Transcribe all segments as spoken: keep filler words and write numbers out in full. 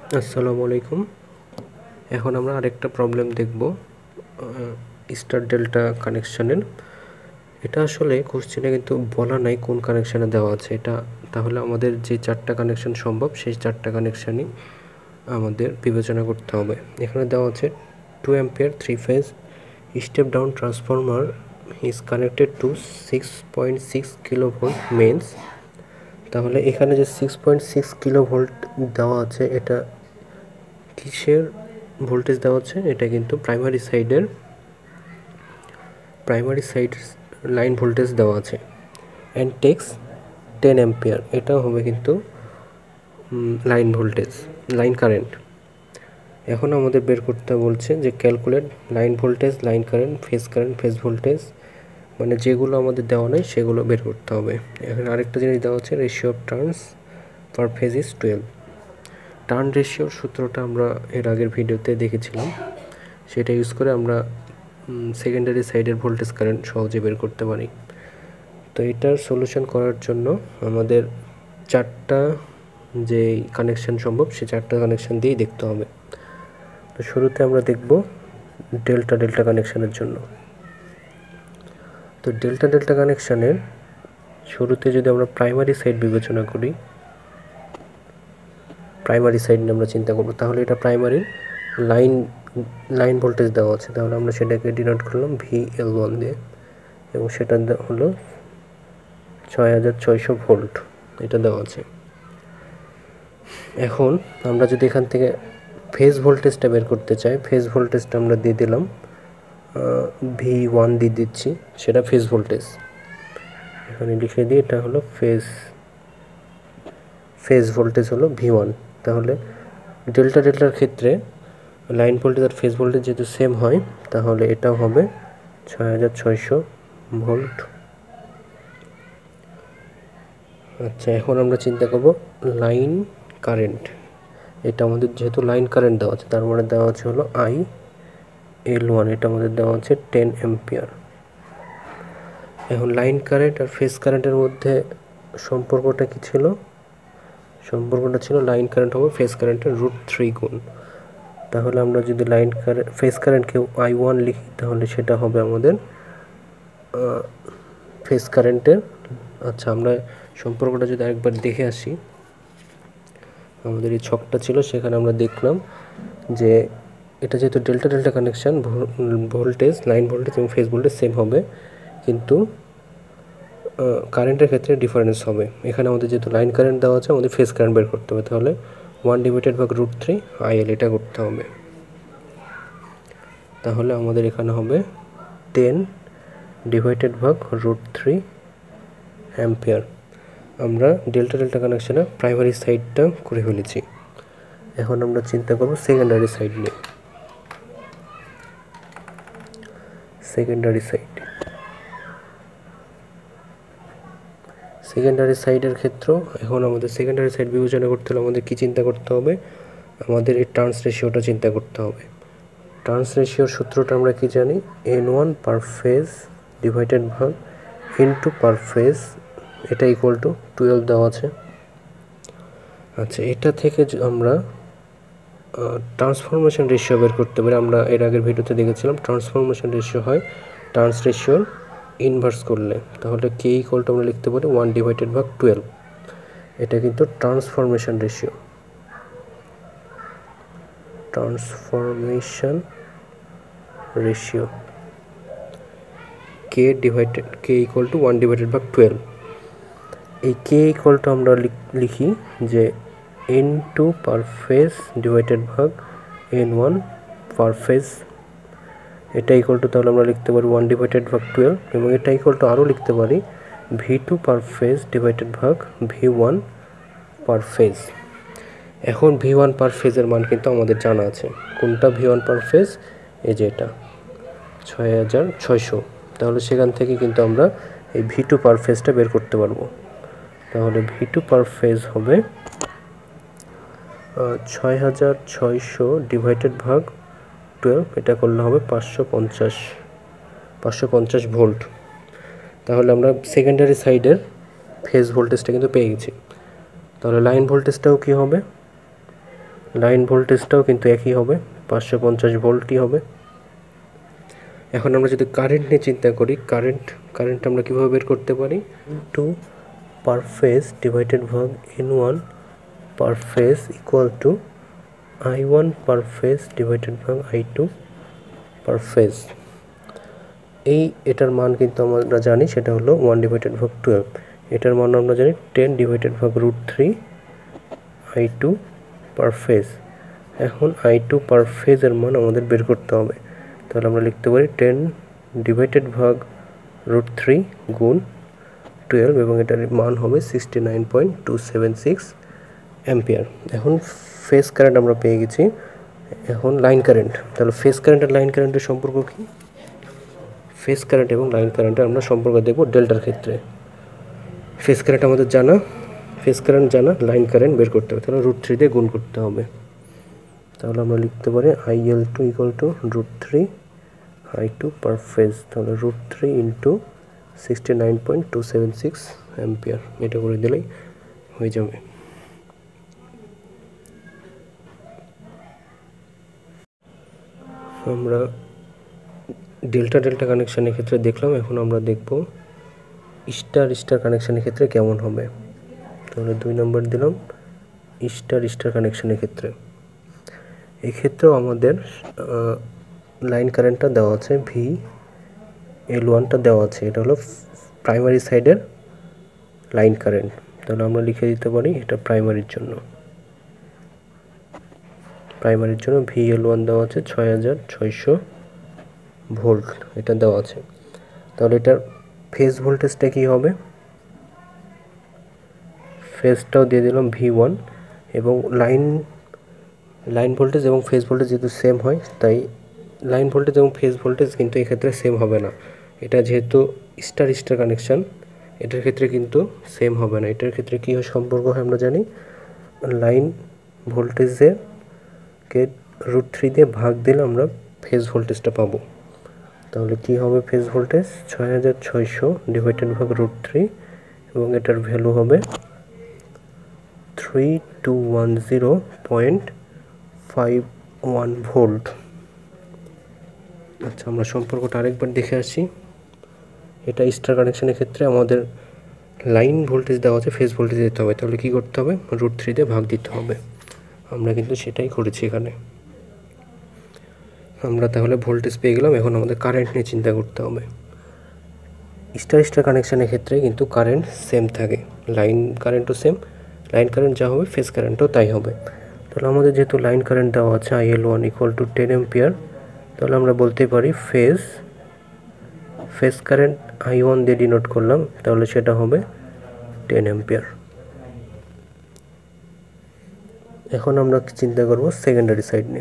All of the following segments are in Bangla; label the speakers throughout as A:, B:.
A: আসসালামু আলাইকুম। এখন আমরা আরেকটা প্রবলেম দেখব স্টার ডেল্টা কানেকশানের। এটা আসলে কোশ্চেনে কিন্তু বলা নাই কোন কানেকশানে দেওয়া আছে এটা, তাহলে আমাদের যে চারটা কানেকশান সম্ভব সেই চারটা কানেকশানই আমাদের বিবেচনা করতে হবে। এখানে দেওয়া আছে two ampere three phase step down transformer is connected to six point six kilo volt mains. তাহলে এখানে যে six point six kilo volt দেওয়া আছে এটা কিসের ভোল্টেজ দেওয়া আছে? এটা কিন্তু প্রাইমারি সাইডের প্রাইমারি সাইড লাইন ভোল্টেজ দেওয়া আছে। অ্যান্ড টেক্স টেন অ্যাম্পিয়ার, এটাও হবে কিন্তু লাইন ভোল্টেজ, লাইন কারেন্ট। এখন আমাদের বের করতে বলছে যে calculate line voltage, line current, phase current, phase voltage, মানে যেগুলো আমাদের দেওয়া নেই সেগুলো বের করতে হবে। এখানে আরেকটা জিনিস দেওয়া আছে, ratio of turns per phase is twelve. Turn রেশিওর সূত্রটা আমরা এর আগের ভিডিওতে দেখেছিলাম, সেটা ইউজ করে আমরা সেকেন্ডারি সাইডের ভোল্টেজ কারেন্ট সহজে বের করতে পারি। তো এটার সলিউশন করার জন্য আমাদের চারটা যে কানেকশান সম্ভব সে চারটা কানেকশান দিয়েই দেখতে হবে। তো শুরুতে আমরা দেখব ডেল্টা ডেল্টা কানেকশানের জন্য। তো ডেল্টা ডেল্টা কানেকশানের শুরুতে যদি আমরা প্রাইমারি সাইড বিবেচনা করি, প্রাইমারি সাইড নিয়ে আমরা চিন্তা করব, তাহলে এটা প্রাইমারির লাইন লাইন ভোল্টেজ দেওয়া আছে, তাহলে আমরা সেটাকে ডিনোট করলাম ভি এল ওয়ান দিয়ে, এবং সেটা হলো ছয় হাজার ছয়শো ভোল্ট, এটা দেওয়া আছে। এখন আমরা যদি এখান থেকে ফেজ ভোল্টেজটা বের করতে চাই, ফেজ ভোল্টেজটা আমরা দিয়ে দিলাম ভি ওয়ান দিয়ে দিচ্ছি, সেটা ফেজ ভোল্টেজ এখানে লিখে দিই, এটা হলো ফেজ ফেজ ভোল্টেজ হলো ভি ওয়ান। তাহলে ডেল্টা ডেল্টার ক্ষেত্রে লাইন ভোল্টেজ আর ফেজ ভোল্টেজ যেহেতু সেম হয়, তাহলে এটাও হবে ছয় হাজার ছয়শো ভোল্ট। আচ্ছা, এখন আমরা চিন্তা করব লাইন কারেন্ট। এটা আমাদের যেহেতু লাইন কারেন্ট দেওয়া আছে, তার মানে দেওয়া আছে হলো আই এল ওয়ান, এটা আমাদের দেওয়া আছে টেন অ্যাম্পিয়ার। এখন লাইন কারেন্ট আর ফেজ কারেন্টের মধ্যে সম্পর্কটা কী ছিল? সম্পর্কটা ছিল লাইন কারেন্ট হবে ফেজ কারেন্টের রুট থ্রি গুণ। তাহলে আমরা যদি লাইন কারেন্ট ফেজ কারেন্টকে আই ওয়ান লিখি, তাহলে সেটা হবে আমাদের ফেজ কারেন্টের। আচ্ছা, আমরা সম্পর্কটা যদি আরেকবার দেখে আসি, আমাদের এই ছকটা ছিল, সেখানে আমরা দেখলাম যে এটা যেহেতু delta delta connection, voltage line voltage এবং ফেজ ভোল্টেজ সেম হবে, কিন্তু কারেন্টের ক্ষেত্রে ডিফারেন্স হবে। এখানে আমাদের যেহেতু লাইন কারেন্ট দেওয়া আছে, আমাদের ফেজ কারেন্ট বের করতে হবে, তাহলে ওয়ান ডিভাইডেড ভাগ রুট থ্রি আই এল এটা করতে হবে। তাহলে আমাদের এখানে হবে টেন ডিভাইডেড ভাগ রুট থ্রি অ্যাম্পিয়ার। আমরা ডেল্টা ডেল্টা কানেকশানে প্রাইমারি সাইডটা করে ফেলেছি। এখন আমরা চিন্তা করব সেকেন্ডারি সাইড নিয়ে। সেকেন্ডারি সাইড সেকেন্ডারি সাইডের ক্ষেত্র এখন আমাদের সেকেন্ডারি সাইড বিবেচনা করতে হলে আমাদের কী চিন্তা করতে হবে? আমাদের এই টার্নস রেশিওটা চিন্তা করতে হবে। টার্নস রেশিওর সূত্রটা আমরা কি জানি? N one per phase divided ভাগ ইনটু পার ফেজ, এটা ইকুয়াল টু টুয়েলভ দেওয়া আছে। আচ্ছা, এটা থেকে আমরা ট্রান্সফরমেশন রেশিও বের করতে পারি। আমরা এর আগের ভিডিওতে দেখেছিলাম ট্রান্সফরমেশন রেশিও হয় টার্নস রেশিওর ইনভার্স করলে, তাহলে কে ইকুয়াল টু আমরা লিখতে পারি ওয়ান ডিভাইডেড ভাগ টুয়েলভ। এটা কিন্তু transformation ratio transformation ratio K divided K equal to one divided ভাগ টুয়েলভ। এই কে ইকুয়াল টু আমরা লিখি যে N two per phase divided ভাগ এন ওয়ান পার ফেজ, এটা ইকুয়াল টু তাহলে আমরা লিখতে পারি ওয়ান ডিভাইডেড ভাগ টুয়েলভ, এবং এটা ইকুয়াল টু আরও লিখতে পারি V two per phase divided ভাগ ভি ওয়ান পার ফেজ। এখন ভি ওয়ান পার ফেজের মান কিন্তু আমাদের জানা আছে। কোনটা ভি ওয়ান পার ফেজ? এই যে এটা ছয় হাজার ছয়শো। তাহলে সেখান থেকে কিন্তু আমরা এই ভি টু পার ফেজটা বের করতে পারবো। তাহলে ভি টু পার ফেজ হবে ছয় হাজার ছয়শো ডিভাইডেড ভাগ টুয়েলভ, এটা করলে হবে পাঁচশো পঞ্চাশ পাঁচশো পঞ্চাশ ভোল্ট। তাহলে আমরা সেকেন্ডারি সাইডের ফেজ ভোল্টেজটা কিন্তু পেয়ে গেছি। তাহলে লাইন ভোল্টেজটাও কী হবে? লাইন ভোল্টেজটাও কিন্তু একই হবে, পাঁচশো পঞ্চাশ ভোল্টই হবে। এখন আমরা যদি কারেন্ট নিয়ে চিন্তা করি, কারেন্ট কারেন্ট আমরা কীভাবে বের করতে পারি? টু পার ফেজ ডিভাইডেড ভাগ N one per phase equal to I one per phase divided ভাগ আই টু পার ফেজ। এই এটার মান কিন্তু আমরা জানি সেটা হলো ওয়ান ডিভাইডেড ভাগ টুয়েলভ। এটার মান আমরা জানি টেন ডিভাইডেড ভাগ root three I two per phase. এখন আই টু পার ফেজের মান আমাদের বের করতে হবে। তাহলে আমরা লিখতে পারি টেন ডিভাইডেড ভাগ রুট থ্রি গুণ টুয়েলভ, এবং এটার মান হবে sixty nine point two seven six ampere. এখন ফেজ কারেন্ট আমরা পেয়ে গেছি। এখন লাইন কারেন্ট, তাহলে ফেজ কারেন্ট আর লাইন কারেন্টের সম্পর্ক কী? ফেজ কারেন্ট এবং লাইন কারেন্টের আমরা সম্পর্ক দেখব ডেল্টার ক্ষেত্রে। ফেজ কারেন্ট আমাদের জানা, ফেজ কারেন্ট জানা, লাইন কারেন্ট বের করতে হবে, তাহলে রুট থ্রি দিয়ে গুণ করতে হবে। তাহলে আমরা লিখতে পারি I L two equal to root three I two per phase. তাহলে root three into sixty nine point two seven six ampere, এটা করে দিলেই হয়ে যাবে। আমরা ডেল্টা ডেল্টা কানেকশানের ক্ষেত্রে দেখলাম, এখন আমরা দেখব স্টার স্টার কানেকশানের ক্ষেত্রে কেমন হবে। তাহলে দুই নম্বর দিলাম স্টার স্টার কানেকশানের ক্ষেত্রে। এক্ষেত্রেও আমাদের লাইন কারেন্টটা দেওয়া আছে, ভি এল ওয়ানটা দেওয়া আছে, এটা হলো প্রাইমারি সাইডের লাইন কারেন্ট। তাহলে আমরা লিখে দিতে পারি এটা প্রাইমারির জন্য, প্রাইমারির জন্য ভি এল ওয়ান দেওয়া আছে ছয় হাজার ছয়শো ভোল্ট, এটা দেওয়া আছে। তাহলে এটার ফেজ ভোল্টেজটা কী হবে? ফেজটাও দিয়ে দিলাম ভি ওয়ান, এবং লাইন লাইন ভোল্টেজ এবং ফেজ ভোল্টেজ যেহেতু সেম হয়, তাই লাইন ভোল্টেজ এবং ফেজ ভোল্টেজ কিন্তু এক্ষেত্রে সেম হবে না। এটা যেহেতু স্টার স্টার কানেকশান, এটার ক্ষেত্রে কিন্তু সেম হবে না। এটার ক্ষেত্রে কী সম্পর্ক হয় আমরা জানি, লাইন ভোল্টেজের কে রুট থ্রি দিয়ে ভাগ দিলে আমরা ফেজ ভোল্টেজটা পাবো। তাহলে কি হবে ফেজ ভোল্টেজ? ছয় হাজার ছয়শো ডিভাইডেড ভাগ রুট থ্রি, এবং এটার ভ্যালু হবে three two one zero point five one volt. আচ্ছা, আমরা সম্পর্কটা আরেকবার দেখে আসি। এটা স্টার কানেকশানের ক্ষেত্রে আমাদের লাইন ভোল্টেজ দেওয়া আছে, ফেজ ভোল্টেজ দিতে হবে। তাহলে কী করতে হবে? রুট থ্রি দিয়ে ভাগ দিতে হবে। আমরা কিন্তু সেটাই করেছি এখানে। আমরা তাহলে ভোল্টেজ পেয়ে গেলাম। এখন আমাদের কারেন্ট নিয়ে চিন্তা করতে হবে। স্টার স্টার কানেকশানের ক্ষেত্রে কিন্তু কারেন্ট সেম থাকে, লাইন কারেন্টও সেম, লাইন কারেন্ট যা হবে ফেজ কারেন্টও তাই হবে। তাহলে আমাদের যেহেতু লাইন কারেন্ট দেওয়া আছে I L one equal to ten ampere, তাহলে আমরা বলতে পারি phase phase current I one দিয়ে ডিনোট করলাম, তাহলে সেটা হবে টেন এম্পিয়ার। এখন আমরা চিন্তা করব সেকেন্ডারি সাইড নিয়ে।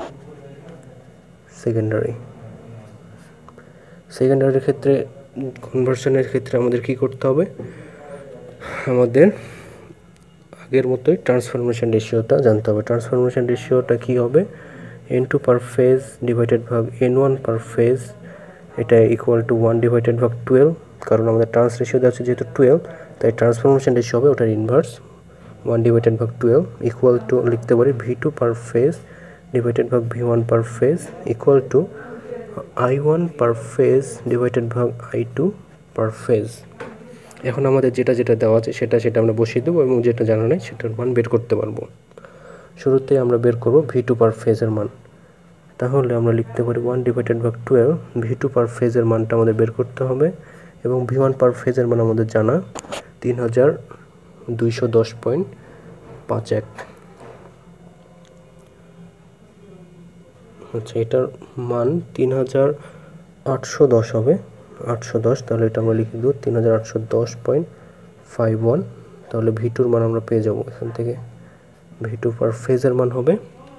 A: সেকেন্ডারি সেকেন্ডারির ক্ষেত্রে কনভার্সনের ক্ষেত্রে আমাদের কি করতে হবে? আমাদের আগের মতোই ট্রান্সফরমেশন রেশিওটা জানতে হবে। ট্রান্সফরমেশন রেশিওটা কি হবে? N two per phase divided ভাগ এন ওয়ান পার ফেজ, এটা ইকুয়াল টু ওয়ান ডিভাইডেড ভাগ টুয়েলভ। কারণ আমাদের ট্রান্স রেশিও দেওয়া আছে যেহেতু টুয়েলভ, তাই ট্রান্সফরমেশন রেশিও হবে ওটার ইনভার্স, ওয়ান ডিভাইডেড ভাগ টুয়েলভ ইকুয়াল টু লিখতে পারি V two per phase divided ভাগ V one per phase equal to I one per phase divided ভাগ আই টু পার ফেজ। এখন আমাদের যেটা যেটা দেওয়া আছে সেটা সেটা আমরা বসিয়ে দেবো, এবং যেটা জানা নেই সেটার মান বের করতে পারবো। শুরুতেই আমরা বের করব ভি টু পার ফেজের মান। তাহলে আমরা লিখতে পারি ওয়ান ডিভাইডেড ভাগ টুয়েলভ, ভি টু পার ফেজের মানটা আমাদের বের করতে হবে, এবং ভি ওয়ান পার ফেজের মান আমাদের জানা তিন হাজার দুইশো দশ পয়েন্ট পাঁচ এক। আচ্ছা, এটার মান তিন হাজার আটশো দশ হবে, আটশো দশ। তাহলে এটা আমরা লিখে দেবো তিন হাজার আটশো দশ পয়েন্ট ফাইভ ওয়ান। তাহলে ভি টুর মান আমরা পেয়ে যাবো এখান থেকে। ভি টু পার ফেজের মান হবে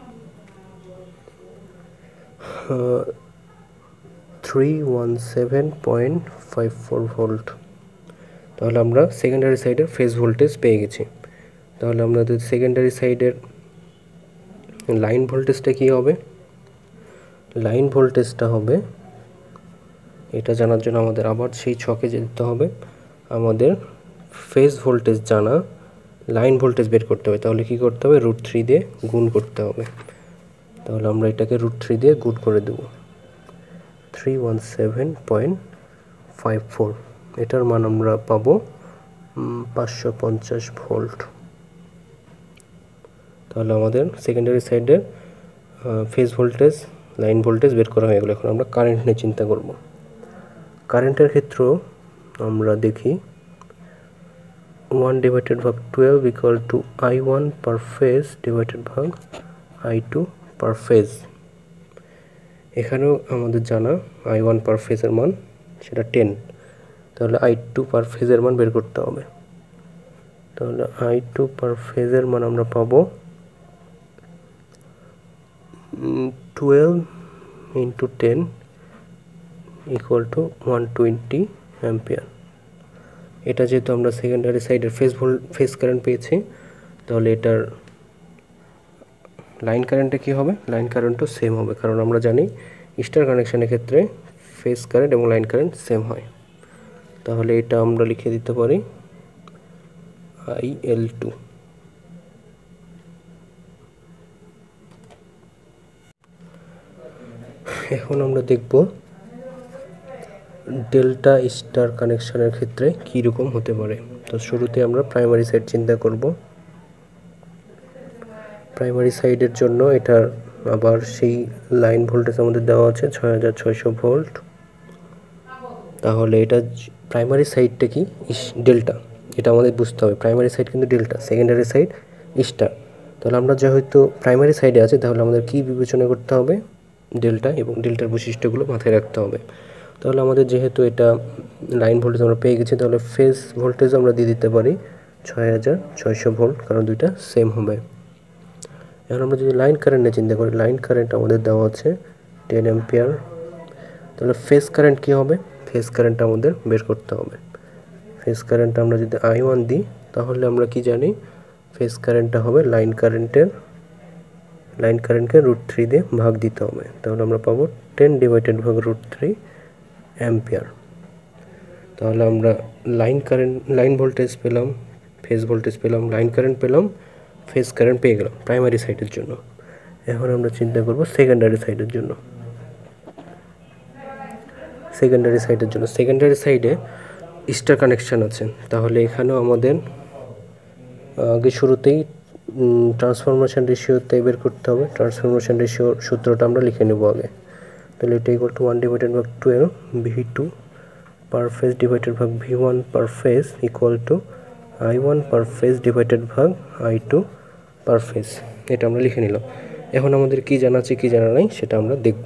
A: three one seven point five four volt. তাহলে আমরা সেকেন্ডারি সাইডের ফেজ ভোল্টেজ পেয়ে গেছি। তাহলে আমরা সেকেন্ডারি সাইডের লাইন ভোল্টেজটা কী হবে? লাইন ভোল্টেজটা হবে, এটা জানার জন্য আমাদের আবার সেই ছকে যেতে হবে। আমাদের ফেজ ভোল্টেজ জানা, লাইন ভোল্টেজ বের করতে হবে, তাহলে কি করতে হবে, রুট থ্রি দিয়ে গুণ করতে হবে। তাহলে আমরা এটাকে রুট থ্রি দিয়ে গুণ করে দেব, three one seven point five four, এটার মান আমরা পাবো পাঁচশো পঞ্চাশ ভোল্ট। তাহলে আমাদের সেকেন্ডারি সাইডের ফেজ ভোল্টেজ, লাইন ভোল্টেজ বের করা হয়ে গেলো। এখন আমরা কারেন্ট নিয়ে চিন্তা করব। কারেন্টের ক্ষেত্রেও আমরা দেখি ওয়ান ডিভাইডেড ভাগ twelve equal to I one per phase divided ভাগ আই টু পার ফেজ। এখানেও আমাদের জানা আই ওয়ান পার ফেজের মান সেটা টেন, তাহলে আই টু পার ফেজের মান বের করতে হবে। তাহলে আই টু পার ফেজের মান আমরা পাবো twelve into ten equal to one twenty ampere. এটা যেহেতু আমরা সেকেন্ডারি সাইডের ফেজ ভোল্ট ফেজ কারেন্ট পেয়েছি, তাহলে এটার লাইন কারেন্টে কী হবে, লাইন কারেন্টও সেম হবে, কারণ আমরা জানি স্টার কানেকশানের ক্ষেত্রে ফেজ কারেন্ট এবং লাইন কারেন্ট সেম হয়। তাহলে এটা আমরা লিখে দিতে পারি আই এল টু। এখন আমরা দেখব ডেল্টা স্টার কানেকশানের ক্ষেত্রে কীরকম হতে পারে। তো শুরুতে আমরা প্রাইমারি সাইড চিন্তা করব। প্রাইমারি সাইডের জন্য এটার আবার সেই লাইন ভোল্টেজ আমাদের দেওয়া আছে ছয় হাজার ছয়শো ভোল্ট। তাহলে এটা প্রাইমারি সাইডটা কি ডেল্টা, এটা আমাদের বুঝতে হবে। প্রাইমারি সাইড কিন্তু ডেল্টা, সেকেন্ডারি সাইড স্টার। তাহলে আমরা যেহেতু প্রাইমারি সাইডে আছে, তাহলে আমাদের কি বিবেচনা করতে হবে, ডেল্টা, এবং ডেল্টার বৈশিষ্ট্যগুলো মাথায় রাখতে হবে। তাহলে আমাদের যেহেতু এটা লাইন ভোল্টেজ আমরা পেয়ে গেছি, তাহলে ফেজ ভোল্টেজ আমরা দিয়ে দিতে পারি ছয় হাজার ছয়শো ভোল্ট, কারণ দুইটা সেম হবে। এখন আমরা যদি লাইন কারেন্টে চিন্তা করি, লাইন কারেন্ট আমাদের দেওয়া আছে টেন অ্যাম্পিয়ার। তাহলে ফেজ কারেন্ট কী হবে, ফেজ কারেন্ট আমাদের বের করতে হবে। ফেজ কারেন্ট আমরা যদি আই ওয়ান দিই, তাহলে আমরা কি জানি, ফেজ কারেন্টটা হবে লাইন কারেন্টের লাইন কারেন্টকে রুট থ্রি দিয়ে ভাগ দিতে হবে। তাহলে আমরা পাবো টেন ডিভাইডেড ভাগ রুট থ্রি অ্যাম্পিয়ার। তাহলে আমরা লাইন কারেন্ট লাইন ভোল্টেজ পেলাম, ফেজ ভোল্টেজ পেলাম, লাইন কারেন্ট পেলাম, ফেজ কারেন্ট পেয়ে গেলাম প্রাইমারি সাইডের জন্য। এখন আমরা চিন্তা করব সেকেন্ডারি সাইডের জন্য। সেকেন্ডারি সাইডের জন্য সেকেন্ডারি সাইডে স্টার কানেকশান আছে। তাহলে এখানেও আমাদের আগে শুরুতেই ট্রান্সফরমেশন রেশিওতে বের করতে হবে। ট্রান্সফরমেশন রেশিওর সূত্রটা আমরা লিখে নেব আগে। তাহলে এটা ইকুয়াল টু ওয়ান ডিভাইডেড ভাগ twelve V two per phase divided ভাগ V one per phase equal to I one per phase divided ভাগ আই টু পার ফেজ। এটা আমরা লিখে নিলাম। এখন আমাদের কি জানা আছে কি জানা নাই সেটা আমরা দেখব।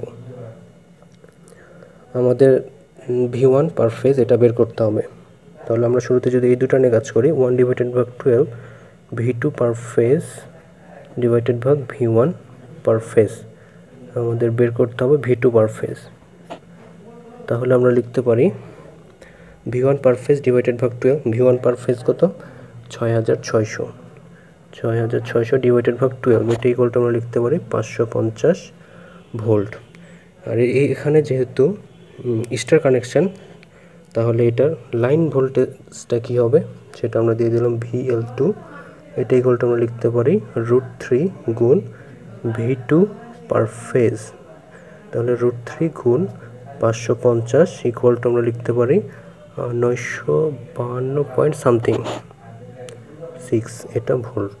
A: আমাদের ভি ওয়ান পার ফেজ এটা বের করতে হবে। তাহলে আমরা শুরুতে যদি এই দুটো নিয়ে কাজ করি, ওয়ান ডিভাইডেড ভাগ twelve V two per phase divided ভাগ ভি ওয়ান পার ফেজ, আমাদের বের করতে হবে ভি টু পার ফেজ। তাহলে আমরা লিখতে পারি V one per phase divided ভাগ twelve, V one per phase কত, ছয় হাজার ছয়শো ছয় হাজার ছয়শো ডিভাইডেড ভাগ টুয়েলভ, এটা ইকুয়ালটা আমরা লিখতে পারি পাঁচশো পঞ্চাশ ভোল্ট। আর এখানে যেহেতু স্টার কানেকশান, তাহলে এটার লাইন ভোল্টেজটা কী হবে সেটা আমরা দিয়ে দিলাম ভি এল টু, এটা ইকুয়ালটা আমরা লিখতে পারি রুট থ্রি গুণ ভি টু পার ফেজ। তাহলে রুট থ্রি গুণ পাঁচশো পঞ্চাশ ইকুয়ালটা আমরা লিখতে পারি নয়শো বাহান্ন পয়েন্ট সামথিং সিক্স, এটা ভোল্ট।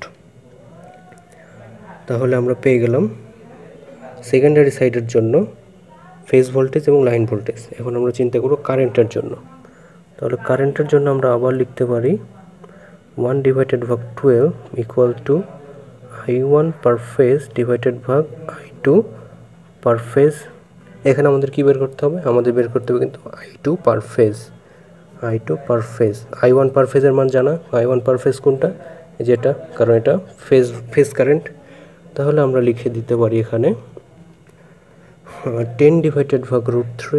A: তাহলে আমরা পেয়ে গেলাম সেকেন্ডারি সাইডের জন্য ফেজ ভোল্টেজ এবং লাইন ভোল্টেজ। এখন আমরা চিন্তা করব কারেন্টের জন্য। তাহলে কারেন্টের জন্য আমরা আবার লিখতে পারি ওয়ান ডিভাইডেড ভাগ twelve equal to I one per phase divided ভাগ আই টু পার ফেজ। এখানে আমাদের কী বের করতে হবে, আমাদের বের করতে হবে কিন্তু I two per phase, I two per phase. I one per ফেজের মান জানা, আই ওয়ান পার ফেজ কোনটা, যেটা, কারণ এটা ফেজ ফেজ কারেন্ট। তাহলে আমরা লিখে দিতে পারি এখানে টেন ডিভাইডেড ভাগ রুট থ্রি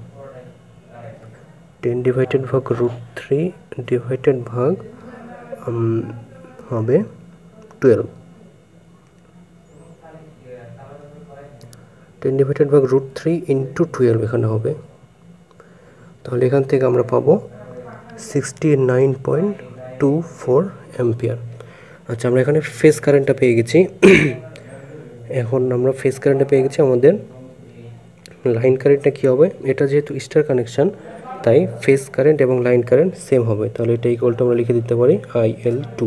A: টেন ডিভাইডেড ভাগ রুট থ্রি ডিভাইডেড ভাগ হবে টুয়েলভ, টেন ডিভাইডেড ভাগ রুট থ্রি ইন্টু টুয়েলভ এখানে হবে। তাহলে এখান থেকে আমরা পাবো sixty nine point two four ampere. আচ্ছা, আমরা এখানে ফেজ কারেন্টটা পেয়ে গেছি। এখন আমরা ফেজ কারেন্টটা পেয়ে গেছি, আমাদের লাইন কারেন্টটা কী হবে? এটা যেহেতু স্টার কানেকশান তাই ফেজ কারেন্ট এবং লাইন কারেন্ট সেম হবে, তাহলে এটা ইকুয়াল টু আমরা লিখে দিতে পারি আই এল টু।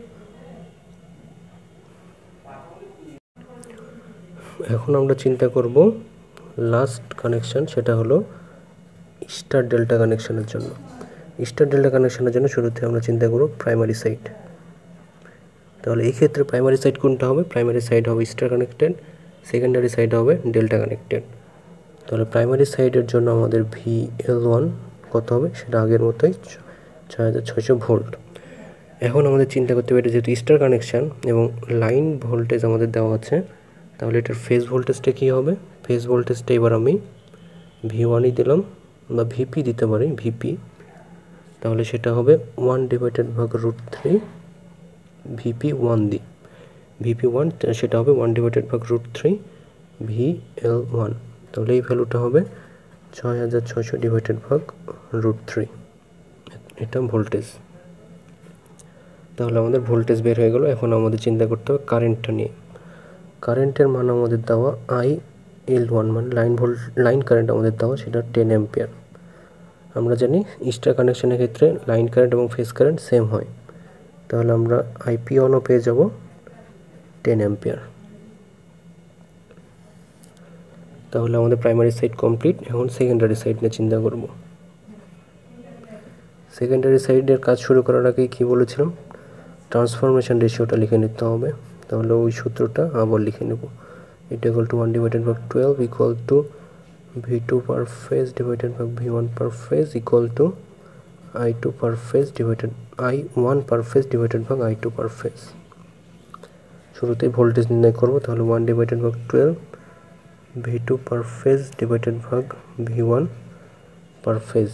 A: এখন আমরা চিন্তা করব লাস্ট কানেকশান, সেটা হলো স্টার ডেল্টা কানেকশানের জন্য। স্টার ডেল্টা কানেকশানের জন্য শুরুতে আমরা চিন্তা করব প্রাইমারি সাইড। তাহলে এই ক্ষেত্রে প্রাইমারি সাইড কোনটা হবে? প্রাইমারি সাইড হবে স্টার কানেক্টেড, সেকেন্ডারি সাইড হবে ডেল্টা কানেক্টেড। তাহলে প্রাইমারি সাইডের জন্য আমাদের ভি এল ওয়ান কত হবে? সেটা আগের মতোই ছয় হাজার ছয়শো ভোল্ট। এখন আমাদের চিন্তা করতে হবে, যেহেতু স্টার কানেকশান এবং লাইন ভোল্টেজ আমাদের দেওয়া আছে, তাহলে এটার ফেজ ভোল্টেজটা কী হবে? ফেজ ভোল্টেজটা এবার আমি ভি ওয়ানই দিলাম বা ভিপি দিতে পারি, ভিপি। তাহলে সেটা হবে ওয়ান ডিভাইডেড ভাগ রুট থ্রি ভিপি ওয়ান দি, ভিপি ওয়ান সেটা হবে ওয়ান ডিভাইডেড ভাগ root three V L one. তাহলে এই ভ্যালুটা হবে ছয় হাজার ছয়শো ডিভাইডেড ভাগ রুট থ্রি, এটা ভোল্টেজ। তাহলে আমাদের ভোল্টেজ বের হয়ে গেল। এখন আমাদের চিন্তা করতে হবে কারেন্টটা নিয়ে। কারেন্টের মান আমাদের দেওয়া আই এল ওয়ান, মানে লাইন ভোল্ট লাইন কারেন্ট আমাদের দেওয়া, সেটা টেন অ্যাম্পিয়ার। আমরা জানি স্টার কানেকশানের ক্ষেত্রে লাইন কারেন্ট এবং ফেজ কারেন্ট সেম হয়, তাহলে আমরা আইপি ওয়ানও পেয়ে যাব টেন অ্যাম্পিয়ার। তাহলে আমাদের প্রাইমারি সাইড কমপ্লিট। এখন সেকেন্ডারি সাইড নিয়ে চিন্তা করব। সেকেন্ডারি সাইডের কাজ শুরু করার আগে কী বলেছিলাম? ট্রান্সফরমেশন রেশিওটা লিখে নিতে হবে। তাহলে ওই সূত্রটা আবার লিখে নেব। এটা equal to one divided by twelve equal to V two per phase divided by V one per phase equal to I two per phase divided I one per phase divided by I two per phase. শুরুতেই ভোল্টেজ নির্ণয় করব। তাহলে one divided by twelve V two per phase divided ভাগ ভি ওয়ান পার ফেজ।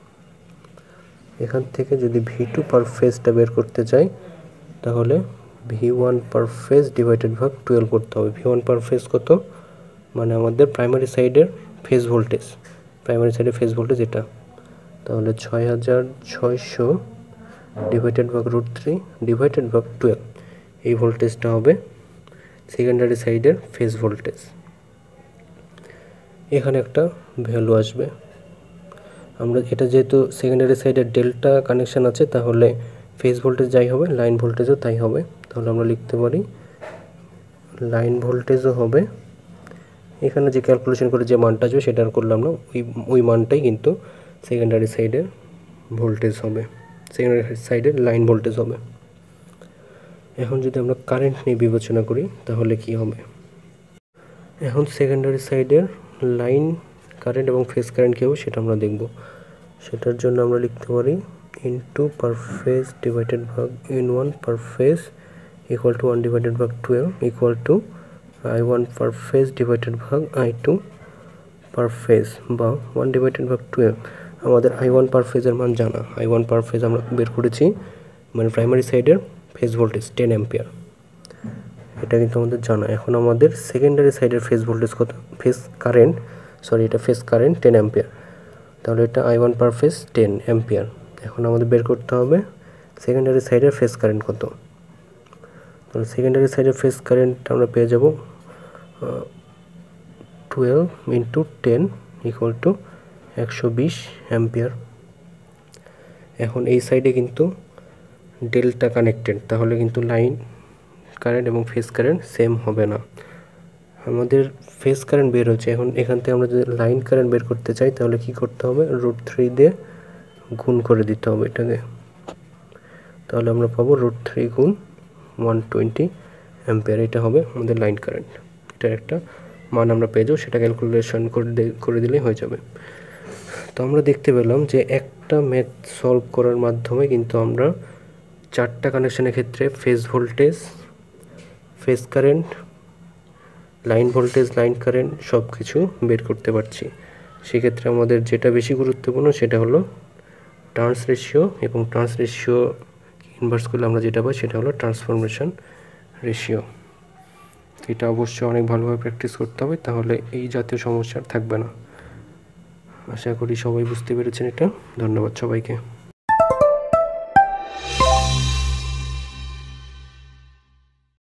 A: এখান থেকে যদি ভি টু পার ফেজটা বের করতে চাই, তাহলে V one per phase divided ভাগ টুয়েলভ করতে হবে। ভি ওয়ান পার ফেজ কত? মানে আমাদের প্রাইমারি সাইডের ফেজ ভোল্টেজ, প্রাইমারি সাইডের ফেজ ভোল্টেজ এটা। তাহলে ছয় হাজার ছয়শো ডিভাইডেড ভাগ রুট থ্রি ডিভাইডেড ভাগ টুয়েলভ, এই ভোল্টেজটা হবে সেকেন্ডারি সাইডের ফেজ ভোল্টেজ। এখানে একটা ভ্যালু আসবে। আমরা এটা যেহেতু সেকেন্ডারি সাইডের ডেল্টা কানেকশান আছে, তাহলে ফেজ ভোল্টেজ যাই হবে লাইন ভোল্টেজও তাই হবে। তাহলে আমরা লিখতে পারি লাইন ভোল্টেজও হবে, এখানে যে ক্যালকুলেশন করে যে মানটা আসবে সেটা আর করলাম না, ওই ওই মানটাই কিন্তু সেকেন্ডারি সাইডের ভোল্টেজ হবে, সেকেন্ডারি সাইডের লাইন ভোল্টেজ হবে। এখন যদি আমরা কারেন্ট নিয়ে বিবেচনা করি তাহলে কি হবে? এখন সেকেন্ডারি সাইডের লাইন কারেন্ট এবং ফেজ কারেন্ট কী হবে সেটা আমরা দেখব। সেটার জন্য আমরা লিখতে পারি ইনটু পার ফেজ ডিভাইডেড ভাগ N one per phase equal to one divided ভাগ twelve equal to I one per phase divided ভাগ আই টু পার ফেজ, বা ওয়ান ডিভাইডেড ভাগ টুয়েলভ। আমাদের আই ওয়ান পার ফেজের মান জানা, আই ওয়ান পার ফেজ আমরা বের করেছি, মানে প্রাইমারি সাইডের ফেজ ভোল্টেজ টেন অ্যাম্পিয়ার, এটা কিন্তু আমাদের জানা। এখন আমাদের সেকেন্ডারি সাইডের ফেজ ভোল্টেজ কত? ফেজ কারেন্ট সরি এটা ফেজ কারেন্ট টেন অ্যাম্পিয়ার, তাহলে এটা I one per phase ten ampere. এখন আমাদের বের করতে হবে সেকেন্ডারি সাইডের ফেজ কারেন্ট কত। তাহলে সেকেন্ডারি সাইডের ফেজ কারেন্ট আমরা পেয়ে যাব twelve into ten equal to একশো বিশ অ্যাম্পিয়ার। এখন এই সাইডে কিন্তু ডেল্টা কানেক্টেড, তাহলে কিন্তু লাইন কারেন্ট এবং ফেজ কারেন্ট সেম হবে না। আমাদের ফেজ কারেন্ট বের হচ্ছে, এখন এখান থেকে আমরা যদি লাইন কারেন্ট বের করতে চাই তাহলে কি করতে হবে? রুট থ্রি দিয়ে গুণ করে দিতে হবে এটাকে, তাহলে আমরা পাবো রুট থ্রি গুণ ওয়ান টোয়েন্টি অ্যাম্পিয়ার, এটা হবে আমাদের লাইন কারেন্ট। এটার একটা মান আমরা পেয়ে যাবো, সেটা ক্যালকুলেশন করে করে দিলেই হয়ে যাবে। তো আমরা দেখতে পেলাম যে একটা ম্যাথ সলভ করার মাধ্যমে কিন্তু আমরা চারটা কানেকশানের ক্ষেত্রে phase voltage, phase current, line voltage, line current সব কিছু বের করতে পারছি। সেক্ষেত্রে আমাদের যেটা বেশি গুরুত্বপূর্ণ সেটা হলো টার্নস রেশিও, এবং টার্নস রেশিও ইনভার্স করলে আমরা যেটা পাই সেটা হলো ট্রান্সফরমেশন রেশিও। এটা অবশ্যই অনেক ভালোভাবে প্র্যাকটিস করতে হবে, তাহলে এই জাতীয় সমস্যা থাকবে না। আশা করি সবাই বুঝতে পেরেছেন এটা। ধন্যবাদ সবাইকে।